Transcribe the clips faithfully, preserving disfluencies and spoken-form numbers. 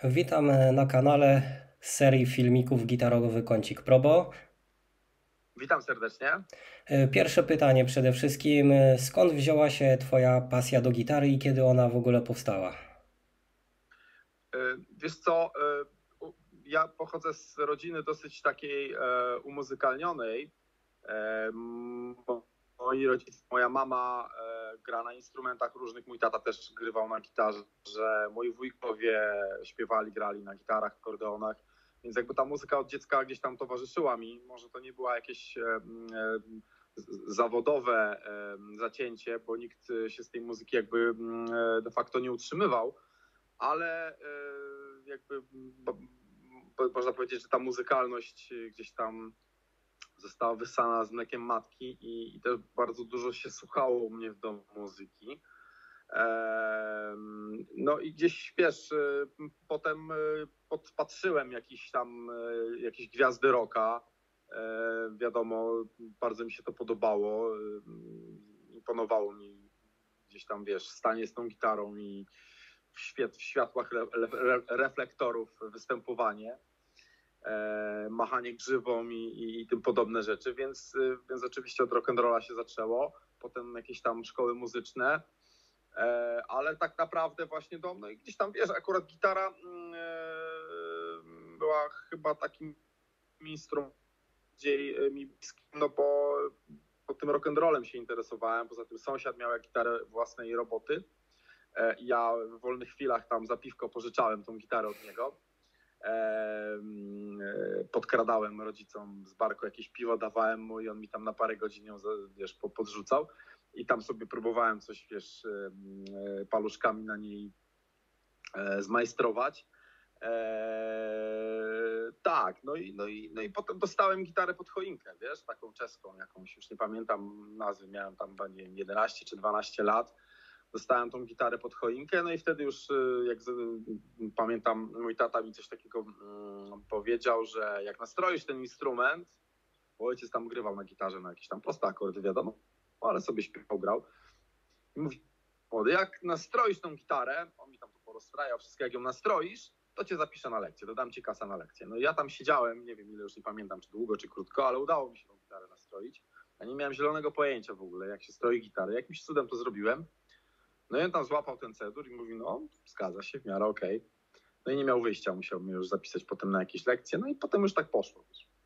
Witam na kanale z serii filmików Gitarowy Kącik Probo. Witam serdecznie. Pierwsze pytanie przede wszystkim, skąd wzięła się Twoja pasja do gitary i kiedy ona w ogóle powstała? Wiesz co, ja pochodzę z rodziny dosyć takiej umuzykalnionej. Moi rodzice, moja mama gra na instrumentach różnych, mój tata też grywał na gitarze, moi wujkowie śpiewali, grali na gitarach, akordeonach, więc jakby ta muzyka od dziecka gdzieś tam towarzyszyła mi. Może to nie była jakieś zawodowe zacięcie, bo nikt się z tej muzyki jakby de facto nie utrzymywał, ale jakby można powiedzieć, że ta muzykalność gdzieś tam została wyssana z mlekiem matki i, i też bardzo dużo się słuchało u mnie w domu muzyki. No i gdzieś, wiesz, potem podpatrzyłem jakieś tam, jakieś gwiazdy rocka. Wiadomo, bardzo mi się to podobało. Imponowało mi gdzieś tam, wiesz, stanie z tą gitarą i w, świat, w światłach re, re, reflektorów występowanie, e, machanie grzywą i, i, i tym podobne rzeczy, więc, więc oczywiście od rock'n'rolla się zaczęło, potem jakieś tam szkoły muzyczne, e, ale tak naprawdę właśnie do mnie, gdzieś tam, wiesz, akurat gitara e, była chyba takim instrumentem bardziej mi bliskim, no bo, bo tym rock'n'rollem się interesowałem, poza tym sąsiad miał gitarę własnej roboty. Ja w wolnych chwilach tam za piwko pożyczałem tą gitarę od niego. Podkradałem rodzicom z barku jakieś piwo, dawałem mu i on mi tam na parę godzin ją, wiesz, podrzucał. I tam sobie próbowałem coś, wiesz, paluszkami na niej zmajstrować. Eee, tak, no i, no, i, no i potem dostałem gitarę pod choinkę, wiesz, taką czeską jakąś, już nie pamiętam nazwy, miałem tam nie wiem, jedenaście czy dwanaście lat. Dostałem tą gitarę pod choinkę, no i wtedy już, jak z, pamiętam, mój tata mi coś takiego mm, powiedział, że jak nastroisz ten instrument, bo ojciec tam grywał na gitarze na jakieś tam proste akordy, wiadomo, ale sobie śpiewał, grał. I mówi, jak nastroisz tą gitarę, on mi tam to porozstrajał, wszystko, jak ją nastroisz, to cię zapiszę na lekcję, dodam ci kasa na lekcję. No i ja tam siedziałem, nie wiem ile, już nie pamiętam, czy długo, czy krótko, ale udało mi się tą gitarę nastroić. Ja nie miałem zielonego pojęcia w ogóle, jak się stroi gitarę. Jakimś cudem to zrobiłem. No i on tam złapał ten cedur i mówi, no zgadza się, w miarę okej. Okay. No i nie miał wyjścia, musiał mnie już zapisać potem na jakieś lekcje, no i potem już tak poszło.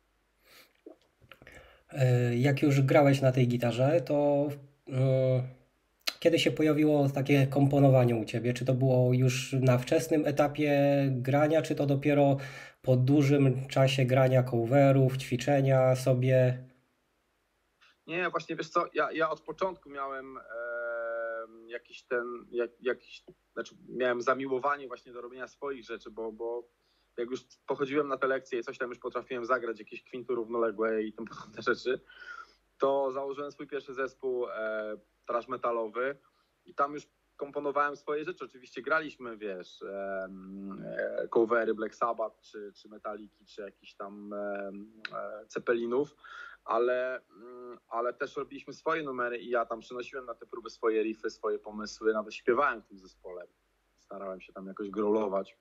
Jak już grałeś na tej gitarze, to yy, kiedy się pojawiło takie komponowanie u Ciebie? Czy to było już na wczesnym etapie grania, czy to dopiero po dużym czasie grania coverów, ćwiczenia sobie? Nie, właśnie wiesz co, ja, ja od początku miałem e, jakiś ten, jak, jakiś, znaczy miałem zamiłowanie właśnie do robienia swoich rzeczy, bo, bo jak już pochodziłem na te lekcje i coś tam już potrafiłem zagrać, jakieś kwinty równoległe i tym podobne rzeczy, to założyłem swój pierwszy zespół e, thrash metalowy i tam już komponowałem swoje rzeczy. Oczywiście graliśmy, wiesz, e, e, covery Black Sabbath, czy, czy Metaliki, czy jakichś tam e, e, Ceppelinów, ale, mm, ale też robiliśmy swoje numery i ja tam przynosiłem na te próby swoje riffy, swoje pomysły, nawet śpiewałem w tym zespole. Starałem się tam jakoś growlować.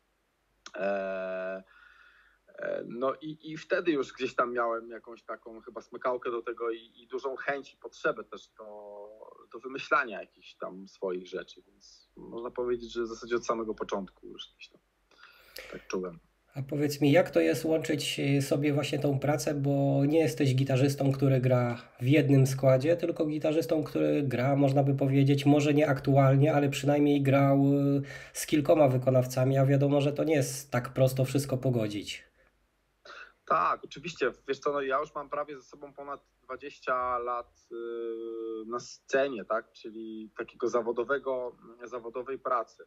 E, No i, i wtedy już gdzieś tam miałem jakąś taką chyba smykałkę do tego i, i dużą chęć i potrzebę też do, do wymyślania jakichś tam swoich rzeczy, więc można powiedzieć, że w zasadzie od samego początku już gdzieś tam tak czułem. A powiedz mi, jak to jest łączyć sobie właśnie tą pracę, bo nie jesteś gitarzystą, który gra w jednym składzie, tylko gitarzystą, który gra, można by powiedzieć, może nie aktualnie, ale przynajmniej grał z kilkoma wykonawcami, a wiadomo, że to nie jest tak prosto wszystko pogodzić. Tak, oczywiście. Wiesz co, no ja już mam prawie ze sobą ponad dwadzieścia lat yy, na scenie, tak, czyli takiego zawodowego, zawodowej pracy.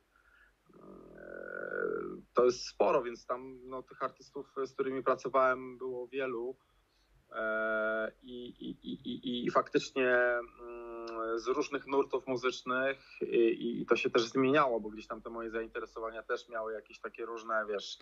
To jest sporo, więc tam no, tych artystów, z którymi pracowałem, było wielu i, i, i, i faktycznie z różnych nurtów muzycznych i, i to się też zmieniało, bo gdzieś tam te moje zainteresowania też miały jakieś takie różne, wiesz,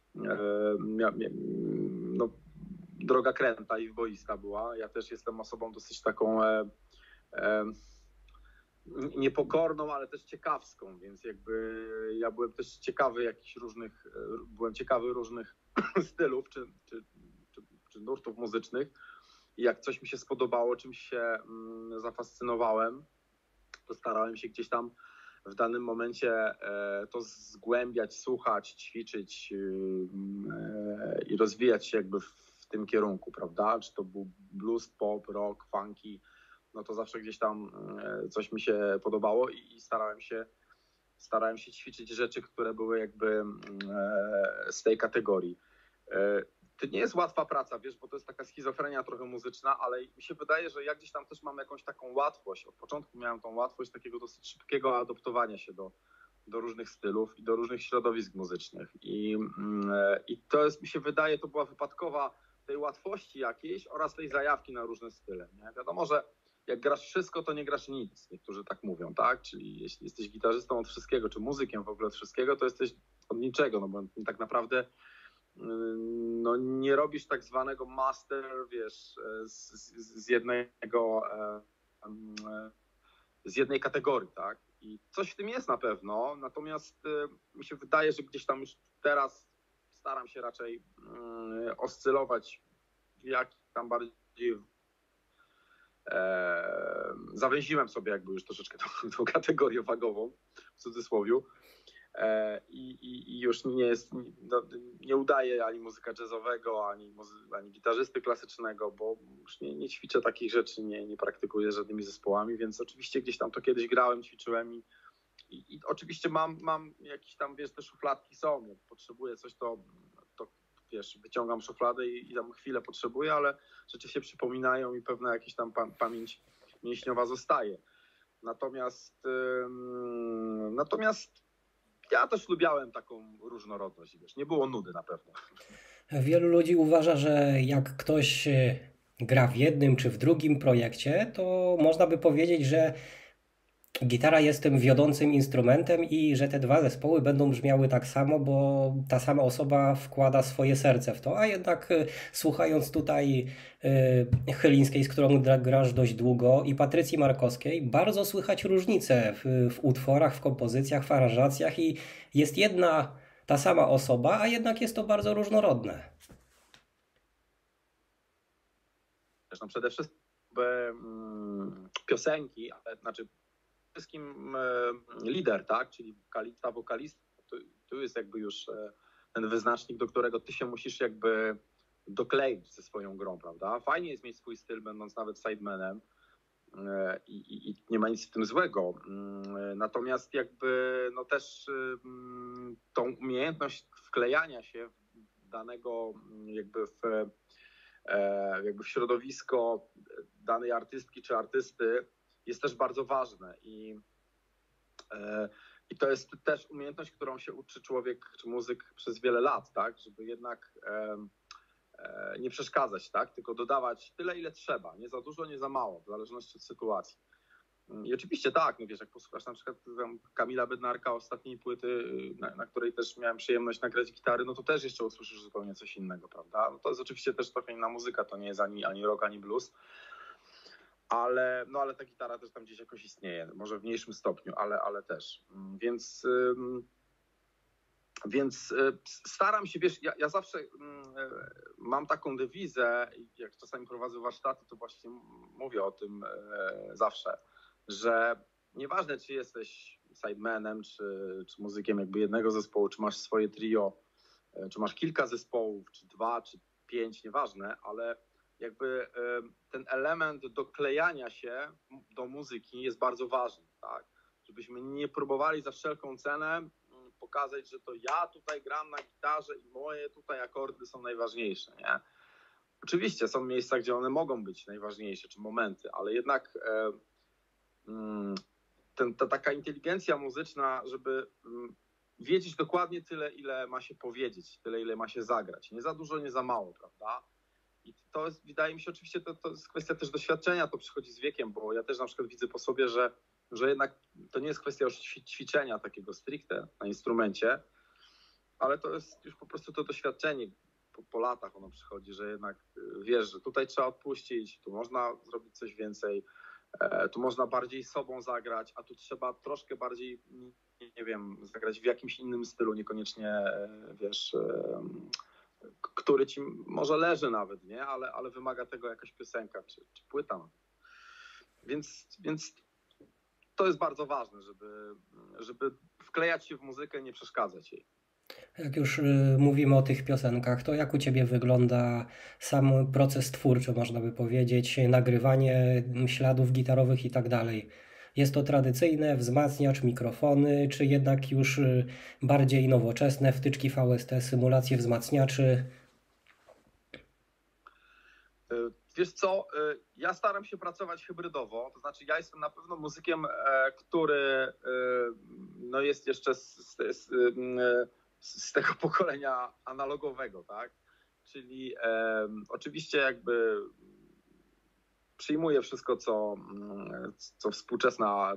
no, droga kręta i wboista była. Ja też jestem osobą dosyć taką niepokorną, ale też ciekawską, więc jakby ja byłem też ciekawy jakichś różnych, byłem ciekawy różnych stylów czy, czy, czy, czy nurtów muzycznych i jak coś mi się spodobało, czymś się mm, zafascynowałem, to starałem się gdzieś tam w danym momencie e, to zgłębiać, słuchać, ćwiczyć e, i rozwijać się jakby w, w tym kierunku, prawda? Czy to był blues, pop, rock, funky, no to zawsze gdzieś tam e, coś mi się podobało i, i starałem się starałem się ćwiczyć rzeczy, które były jakby e, z tej kategorii. E, to nie jest łatwa praca, wiesz, bo to jest taka schizofrenia trochę muzyczna, ale mi się wydaje, że ja gdzieś tam też mam jakąś taką łatwość. Od początku miałem tą łatwość takiego dosyć szybkiego adoptowania się do, do różnych stylów i do różnych środowisk muzycznych. I, i to jest, mi się wydaje, to była wypadkowa tej łatwości jakiejś oraz tej zajawki na różne style. Nie? Wiadomo, że jak grasz wszystko, to nie grasz nic. Niektórzy tak mówią, tak? Czyli jeśli jesteś gitarzystą od wszystkiego, czy muzykiem w ogóle od wszystkiego, to jesteś od niczego, no bo tak naprawdę no nie robisz tak zwanego master, wiesz, z, z, z jednego, z jednej kategorii, tak? I coś w tym jest na pewno, natomiast mi się wydaje, że gdzieś tam już teraz staram się raczej oscylować w jak tam bardziej e, zawęziłem sobie jakby już troszeczkę tą, tą kategorię wagową, w cudzysłowie. I, i, i już nie jest, no, nie udaje ani muzyka jazzowego, ani, muzy, ani gitarzysty klasycznego, bo już nie, nie ćwiczę takich rzeczy, nie, nie praktykuję żadnymi zespołami, więc oczywiście gdzieś tam to kiedyś grałem, ćwiczyłem i, i, i oczywiście mam, mam jakieś tam, wiesz, te szufladki są, jak potrzebuję coś, to, to wiesz, wyciągam szufladę i, i tam chwilę potrzebuję, ale rzeczy się przypominają i pewna jakaś tam pa, pamięć mięśniowa zostaje. Natomiast ym, natomiast ja też lubiałem taką różnorodność, wiesz, nie było nudy na pewno. Wielu ludzi uważa, że jak ktoś e, gra w jednym czy w drugim projekcie, to można by powiedzieć, że gitara jest tym wiodącym instrumentem i że te dwa zespoły będą brzmiały tak samo, bo ta sama osoba wkłada swoje serce w to, a jednak e, słuchając tutaj e, Chylińskiej, z którą gra- grasz dość długo, i Patrycji Markowskiej, bardzo słychać różnice w, w utworach, w kompozycjach, w aranżacjach i jest jedna ta sama osoba, a jednak jest to bardzo różnorodne. Zresztą przede wszystkim mm, piosenki, ale znaczy przede wszystkim e, lider, tak, czyli wokalista, wokalista, tu, tu jest jakby już e, ten wyznacznik, do którego ty się musisz jakby dokleić ze swoją grą, prawda? Fajnie jest mieć swój styl, będąc nawet sidemanem e, i, i, i nie ma nic w tym złego. Mm, Natomiast jakby no też mm, tą umiejętność wklejania się w danego mm, jakby w e, jakby w środowisko danej artystki czy artysty jest też bardzo ważne i, e, i to jest też umiejętność, którą się uczy człowiek czy muzyk przez wiele lat, tak, żeby jednak e, e, nie przeszkadzać, tak, tylko dodawać tyle, ile trzeba, nie za dużo, nie za mało, w zależności od sytuacji. I oczywiście tak, no wiesz, jak posłuchasz na przykład tam Kamila Bednarka, ostatniej płyty, na, na której też miałem przyjemność nagrać gitary, no to też jeszcze usłyszysz zupełnie coś innego, prawda? No to jest oczywiście też trochę inna muzyka, to nie jest ani, ani rock, ani blues, ale, no ale ta gitara też tam gdzieś jakoś istnieje, może w mniejszym stopniu, ale, ale też. Więc, ym, więc y, staram się, wiesz, ja, ja zawsze y, mam taką dewizę, jak czasami prowadzę warsztaty, to właśnie mówię o tym y, zawsze, że nieważne, czy jesteś sidemanem, czy, czy muzykiem jakby jednego zespołu, czy masz swoje trio, czy masz kilka zespołów, czy dwa, czy pięć, nieważne, ale jakby ten element doklejania się do muzyki jest bardzo ważny, tak? Żebyśmy nie próbowali za wszelką cenę pokazać, że to ja tutaj gram na gitarze i moje tutaj akordy są najważniejsze, nie? Oczywiście są miejsca, gdzie one mogą być najważniejsze, czy momenty, ale jednak ten, ta taka inteligencja muzyczna, żeby wiedzieć dokładnie tyle, ile ma się powiedzieć, tyle, ile ma się zagrać. Nie za dużo, nie za mało, prawda? I to jest, wydaje mi się, oczywiście to, to jest kwestia też doświadczenia, to przychodzi z wiekiem, bo ja też na przykład widzę po sobie, że, że jednak to nie jest kwestia już ćwiczenia takiego stricte na instrumencie, ale to jest już po prostu to doświadczenie. Po, po latach ono przychodzi, że jednak wiesz, że tutaj trzeba odpuścić, tu można zrobić coś więcej, Tu można bardziej sobą zagrać, a tu trzeba troszkę bardziej, nie wiem, zagrać w jakimś innym stylu, niekoniecznie, wiesz, który ci może leży nawet, nie? Ale, ale wymaga tego jakaś piosenka czy, czy płyta. Więc, więc to jest bardzo ważne, żeby, żeby wklejać się w muzykę, nie przeszkadzać jej. Jak już mówimy o tych piosenkach, to jak u Ciebie wygląda sam proces twórczy, można by powiedzieć, nagrywanie śladów gitarowych i tak dalej? Jest to tradycyjne, wzmacniacz, mikrofony, czy jednak już bardziej nowoczesne, wtyczki V S T, symulacje wzmacniaczy? Wiesz co, ja staram się pracować hybrydowo, to znaczy ja jestem na pewno muzykiem, który no jest jeszcze z, z, z tego pokolenia analogowego, tak? Czyli e, oczywiście jakby przyjmuję wszystko, co, co współczesna,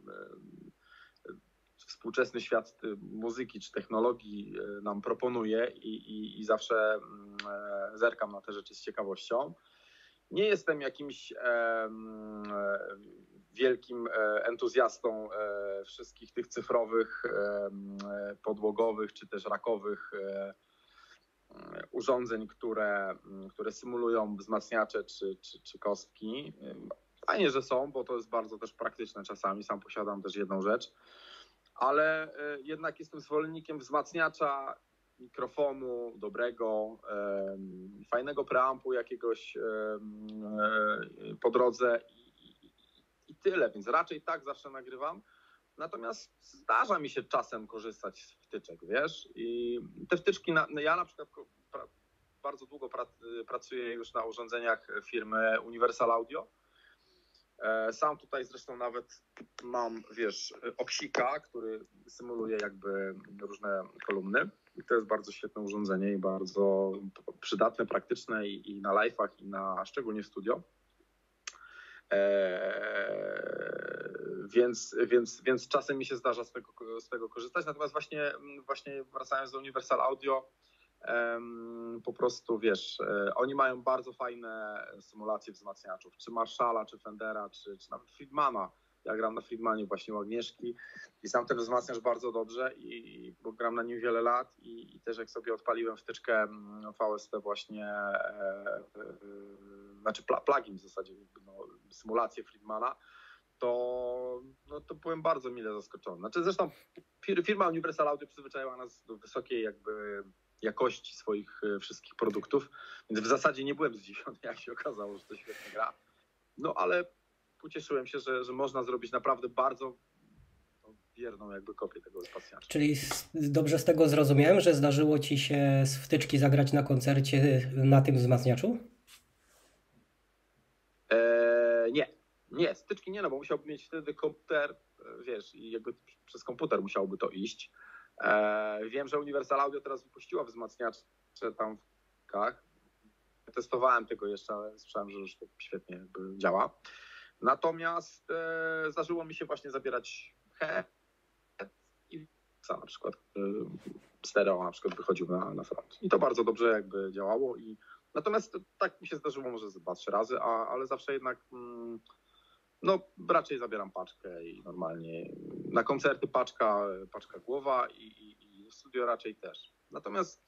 współczesny świat muzyki czy technologii nam proponuje i, i, i zawsze zerkam na te rzeczy z ciekawością. Nie jestem jakimś e, wielkim entuzjastą e, wszystkich tych cyfrowych, e, podłogowych czy też rakowych e, urządzeń, które, które symulują wzmacniacze czy, czy, czy kostki. Fajnie, że są, bo to jest bardzo też praktyczne czasami. Sam posiadam też jedną rzecz, ale jednak jestem zwolennikiem wzmacniacza, mikrofonu dobrego, fajnego preampu jakiegoś po drodze i, i, i tyle, więc raczej tak zawsze nagrywam. Natomiast zdarza mi się czasem korzystać z wtyczek, wiesz, i te wtyczki, na, ja na przykład pra, bardzo długo pra, pracuję już na urządzeniach firmy Universal Audio. Sam tutaj zresztą nawet mam, wiesz, Oksika, który symuluje jakby różne kolumny. I to jest bardzo świetne urządzenie i bardzo przydatne, praktyczne i, i na live'ach, i na szczególnie w studio. Eee, więc, więc, więc czasem mi się zdarza z tego, z tego korzystać. Natomiast właśnie, właśnie wracając do Universal Audio, em, po prostu wiesz, e, oni mają bardzo fajne symulacje wzmacniaczów, czy Marshalla, czy Fendera, czy, czy nawet Friedmana. Ja gram na Friedmanie właśnie u Agnieszki i sam ten wzmacniacz bardzo dobrze, i, bo gram na nim wiele lat i, i też jak sobie odpaliłem wtyczkę V S T właśnie, e, e, znaczy plugin w zasadzie, no, symulację Friedmana, to, no, to byłem bardzo mile zaskoczony. Znaczy zresztą firma Universal Audio przyzwyczaiła nas do wysokiej jakby jakości swoich wszystkich produktów, więc w zasadzie nie byłem zdziwiony, jak się okazało, że to świetnie gra. No ale ucieszyłem się, że, że można zrobić naprawdę bardzo wierną jakby kopię tego wzmacniacza. Czyli dobrze z tego zrozumiałem, że zdarzyło Ci się z wtyczki zagrać na koncercie na tym wzmacniaczu? Eee, nie, nie, styczki nie, no bo musiałby mieć wtedy komputer, wiesz, i jakby przez komputer musiałoby to iść. Eee, wiem, że Universal Audio teraz wypuściła wzmacniacze tam w kach. Testowałem tego jeszcze, ale słyszałem, że już to świetnie jakby działa. Natomiast e, zdarzyło mi się właśnie zabierać he i na przykład e, stereo na przykład wychodził na, na front. I to bardzo dobrze jakby działało. I natomiast tak mi się zdarzyło może ze dwa, trzy razy, a, ale zawsze jednak mm, no raczej zabieram paczkę i normalnie na koncerty paczka, paczka głowa i, i, i studio raczej też. Natomiast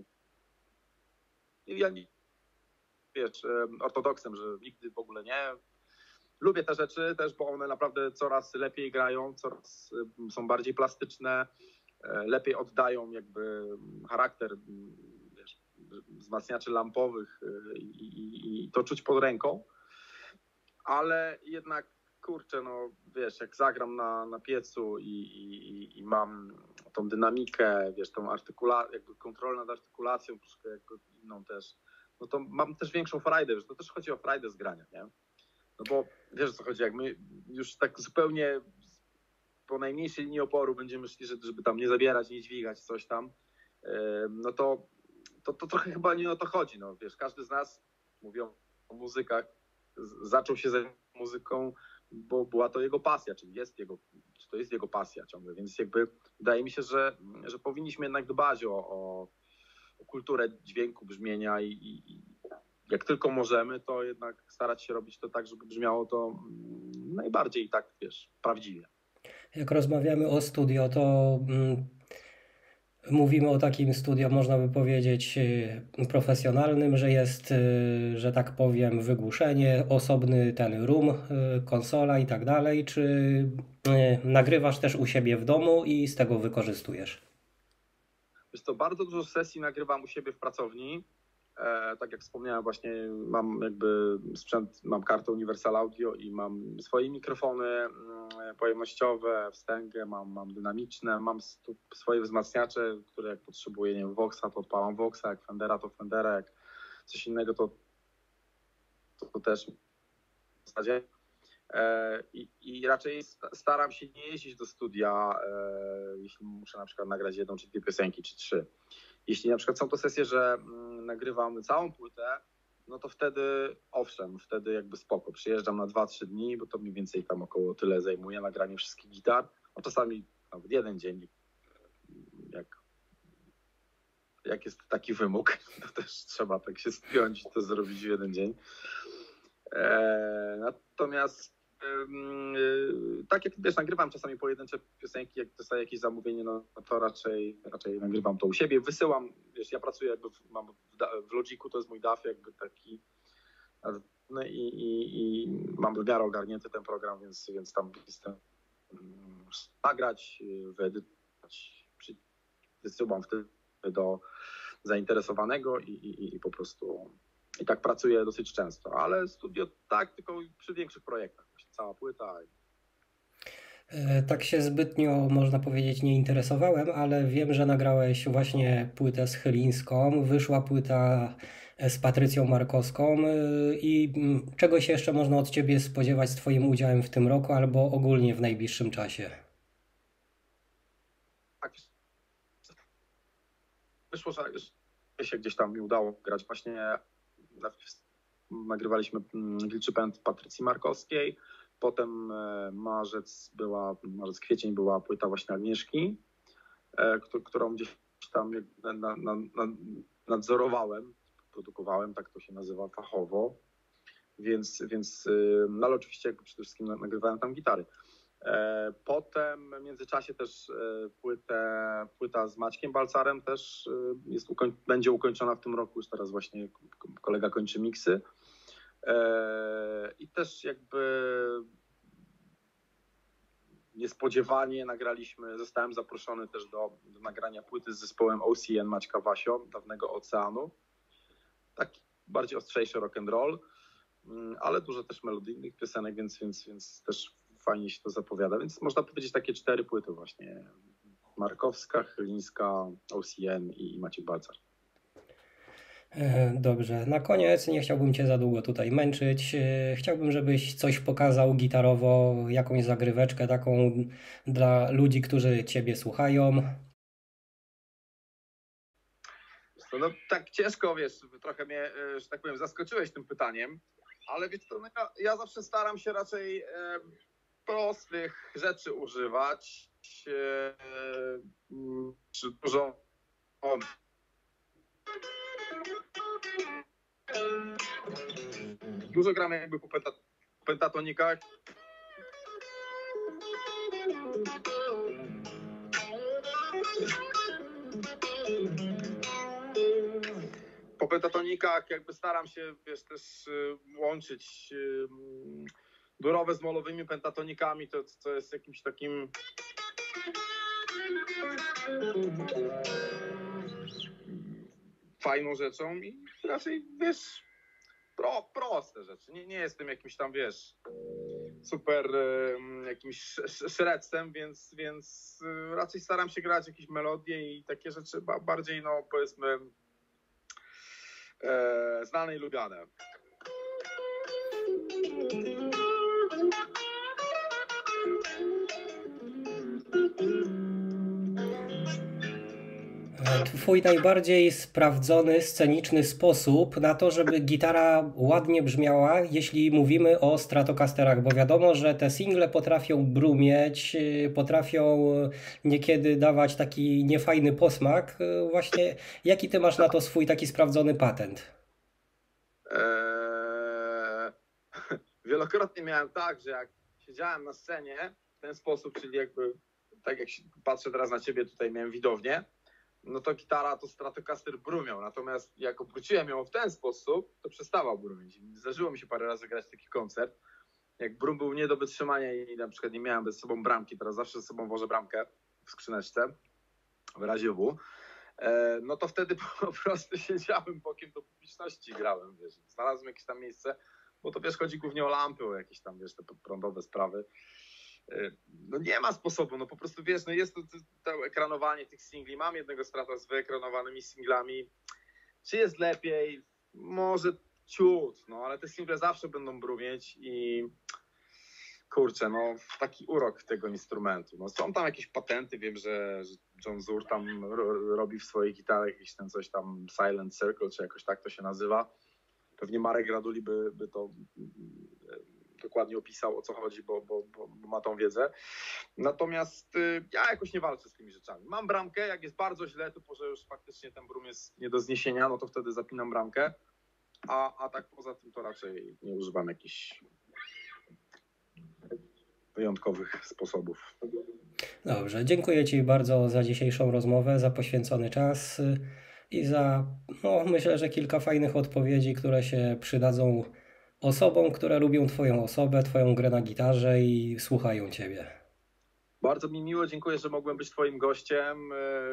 ja nie, wiesz, ortodoksem, że nigdy w ogóle nie. Lubię te rzeczy też, bo one naprawdę coraz lepiej grają, coraz są bardziej plastyczne, lepiej oddają jakby charakter, wiesz, wzmacniaczy lampowych i, i, i to czuć pod ręką. Ale jednak, kurczę, no wiesz, jak zagram na, na piecu i, i, i mam tą dynamikę, wiesz, tą artykulację, jakby kontrolę nad artykulacją, troszkę jakby inną też, no to mam też większą frajdę, że to też chodzi o frajdę z grania, nie? No bo wiesz, o co chodzi, jak my już tak zupełnie po najmniejszej linii oporu będziemy szli, żeby tam nie zabierać, nie dźwigać, coś tam, no to, to, to trochę chyba nie o to chodzi, no wiesz, każdy z nas, mówią o muzykach, zaczął się zajmować muzyką, bo była to jego pasja, czyli jest jego, czy to jest jego pasja ciągle, więc jakby wydaje mi się, że, że powinniśmy jednak dbać o, o, o kulturę dźwięku, brzmienia i, i, jak tylko możemy, to jednak starać się robić to tak, żeby brzmiało to najbardziej tak, wiesz, prawdziwie. Jak rozmawiamy o studio, to mm, mówimy o takim studio, można by powiedzieć, y, profesjonalnym, że jest, y, że tak powiem, wygłuszenie, osobny ten room, y, konsola i tak dalej, czy y, nagrywasz też u siebie w domu i z tego wykorzystujesz? Wiesz to bardzo dużo sesji nagrywam u siebie w pracowni. E, tak jak wspomniałem, właśnie mam jakby sprzęt, mam kartę Universal Audio i mam swoje mikrofony mm, pojemnościowe, wstęgę, mam, mam dynamiczne, mam stu, swoje wzmacniacze, które jak potrzebuję, nie wiem, Voxa, to odpalam Voxa, jak Fendera, to Fendera, jak coś innego, to, to, to też w zasadzie. E, i, I raczej staram się nie jeździć do studia, e, jeśli muszę na przykład nagrać jedną czy dwie piosenki, czy trzy. Jeśli na przykład są to sesje, że mm, nagrywam całą płytę, no to wtedy owszem, wtedy jakby spoko. Przyjeżdżam na dwa trzy dni, bo to mniej więcej tam około tyle zajmuje nagranie wszystkich gitar. No czasami nawet jeden dzień, jak, jak jest taki wymóg, to też trzeba tak się spiąć i to zrobić w jeden dzień. E, natomiast tak jak wiesz, nagrywam czasami pojedyncze piosenki, jak dostaję jakieś zamówienie, no to raczej, raczej nagrywam to u siebie. Wysyłam, wiesz, ja pracuję jakby, w, mam w, w Logicu, to jest mój D A W jakby taki i, i, i mam w miarę ogarnięty ten program, więc, więc tam jestem nagrać, wyedytować, wysyłam wtedy do zainteresowanego i, i, i po prostu i tak pracuję dosyć często, ale studio tak, tylko przy większych projektach, właśnie cała płyta. Tak się zbytnio, można powiedzieć, nie interesowałem, ale wiem, że nagrałeś właśnie płytę z Chylińską, wyszła płyta z Patrycją Markowską i czego się jeszcze można od Ciebie spodziewać z Twoim udziałem w tym roku albo ogólnie w najbliższym czasie? Tak, wyszło, że się gdzieś tam mi udało grać właśnie, nagrywaliśmy Wilczy Pęd Patrycji Markowskiej. Potem marzec była, marzec, kwiecień była płyta właśnie Agnieszki, którą gdzieś tam nadzorowałem, produkowałem, tak to się nazywa fachowo, więc, więc no ale oczywiście przede wszystkim nagrywałem tam gitary. Potem w międzyczasie też płytę, płyta z Maćkiem Balcarem też jest, będzie ukończona w tym roku, już teraz właśnie kolega kończy miksy. I też jakby niespodziewanie nagraliśmy, zostałem zaproszony też do, do nagrania płyty z zespołem O C N Maćka Wasio, dawnego Oceanu. Taki bardziej ostrzejszy rock'n'roll, ale dużo też melodyjnych piosenek, więc, więc, więc też fajnie się to zapowiada. Więc można powiedzieć takie cztery płyty właśnie. Markowska, Chylińska, O C N i Maciek Balcar. Dobrze, na koniec nie chciałbym Cię za długo tutaj męczyć. Chciałbym, żebyś coś pokazał gitarowo, jakąś zagryweczkę taką dla ludzi, którzy Ciebie słuchają. No tak ciężko, wiesz, trochę mnie, że tak powiem, zaskoczyłeś tym pytaniem, ale wiesz co, no ja, ja zawsze staram się raczej e, prostych rzeczy używać. E, czy dużo... O, Dużo gramy jakby po penta, pentatonikach. Po pentatonikach jakby staram się, wiesz, też łączyć durowe z molowymi pentatonikami, to co jest jakimś takim fajną rzeczą i raczej, wiesz, pro, proste rzeczy. Nie, nie jestem jakimś tam, wiesz, super jakimś szrecem, więc, więc raczej staram się grać jakieś melodie i takie rzeczy bardziej, no powiedzmy, e, znane i lubiane. Twój najbardziej sprawdzony, sceniczny sposób na to, żeby gitara ładnie brzmiała, jeśli mówimy o Stratocasterach, bo wiadomo, że te single potrafią brumieć, potrafią niekiedy dawać taki niefajny posmak. Właśnie jaki ty masz na to swój taki sprawdzony patent? Eee, wielokrotnie miałem tak, że jak siedziałem na scenie w ten sposób, czyli jakby tak jak patrzę teraz na ciebie, tutaj miałem widownię, no to gitara to Stratocaster brumiał, natomiast jak obróciłem ją w ten sposób, to przestawał brumić. Zdarzyło mi się parę razy grać taki koncert, jak brum był nie do wytrzymania i na przykład nie miałem bez sobą bramki, teraz zawsze ze sobą wożę bramkę w skrzyneczce, w razie W, no to wtedy po prostu siedziałem bokiem do publiczności i grałem, wiesz, znalazłem jakieś tam miejsce, bo to wiesz, chodzi głównie o lampy, o jakieś tam, wiesz, te prądowe sprawy. No nie ma sposobu, no po prostu wiesz, no jest to, to, to ekranowanie tych singli, mam jednego strata z wyekranowanymi singlami, czy jest lepiej? Może ciut, no ale te single zawsze będą brumieć i kurczę, no taki urok tego instrumentu. No, są tam jakieś patenty, wiem, że, że John Zur tam ro, robi w swojej gitarach jakiś ten coś tam Silent Circle, czy jakoś tak to się nazywa. Pewnie Marek Raduli by, by to dokładnie opisał, o co chodzi, bo, bo, bo, bo ma tą wiedzę. Natomiast y, ja jakoś nie walczę z tymi rzeczami. Mam bramkę, jak jest bardzo źle, to że już faktycznie ten brum jest nie do zniesienia, no to wtedy zapinam bramkę, a, a tak poza tym to raczej nie używam jakichś wyjątkowych sposobów. Dobrze, dziękuję Ci bardzo za dzisiejszą rozmowę, za poświęcony czas i za, no, myślę, że kilka fajnych odpowiedzi, które się przydadzą osobom, które lubią Twoją osobę, Twoją grę na gitarze i słuchają Ciebie. Bardzo mi miło, dziękuję, że mogłem być Twoim gościem.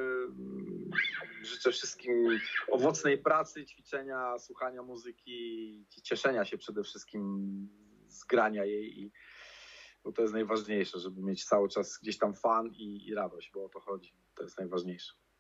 Życzę wszystkim owocnej pracy, ćwiczenia, słuchania muzyki i cieszenia się przede wszystkim z grania jej, bo to jest najważniejsze, żeby mieć cały czas gdzieś tam fan i, i radość, bo o to chodzi. To jest najważniejsze.